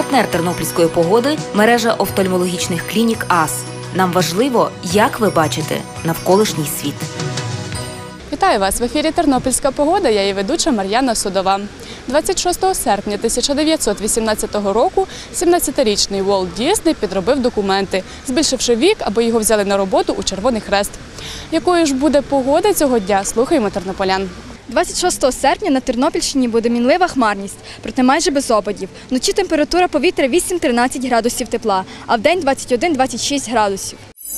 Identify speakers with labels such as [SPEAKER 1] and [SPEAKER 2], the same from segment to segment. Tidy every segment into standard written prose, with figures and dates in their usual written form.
[SPEAKER 1] Партнер тернопільської погоди – мережа офтальмологічних клінік АС. Нам важливо, як ви бачите навколишній світ.
[SPEAKER 2] Вітаю вас! В ефірі «Тернопільська погода», я її ведуча Мар'яна Судова. 26 серпня 1918 року 17-річний Уолт Дісней підробив документи, збільшивши вік, аби його взяли на роботу у Червоний Хрест. Якою ж буде погода цього дня, слухаємо тернополян.
[SPEAKER 3] 26 серпня на Тернопільщині буде мінлива хмарність, проте майже без опадів. Вночі температура повітря 8-13 градусів тепла, а вдень 21-26 градусів.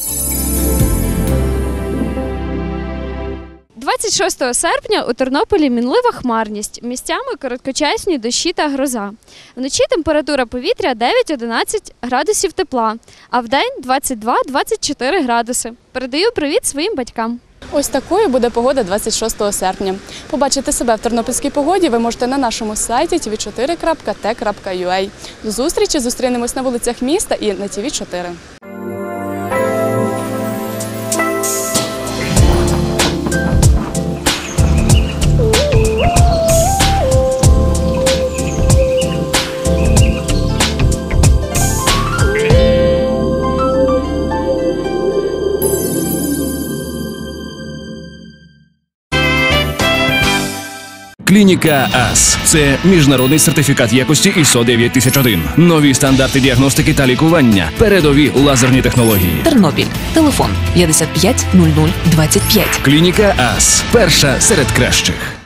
[SPEAKER 4] 26 серпня у Тернополі мінлива хмарність, місцями короткочасні дощі та гроза. Вночі температура повітря 9-11 градусів тепла, а вдень 22-24 градуси. Передаю привіт своїм батькам.
[SPEAKER 2] Ось такою буде погода 26 серпня. Побачити себе в тернопільській погоді ви можете на нашому сайті tv4.t.ua. До зустрічі, зустрінемось на вулицях міста і на ТВ4.
[SPEAKER 5] Клініка АС – це міжнародний сертифікат якості ISO 9001. Нові стандарти діагностики та лікування. Передові лазерні технології.
[SPEAKER 1] Тернопіль. Телефон 55 00 25.
[SPEAKER 5] Клініка АС – перша серед кращих.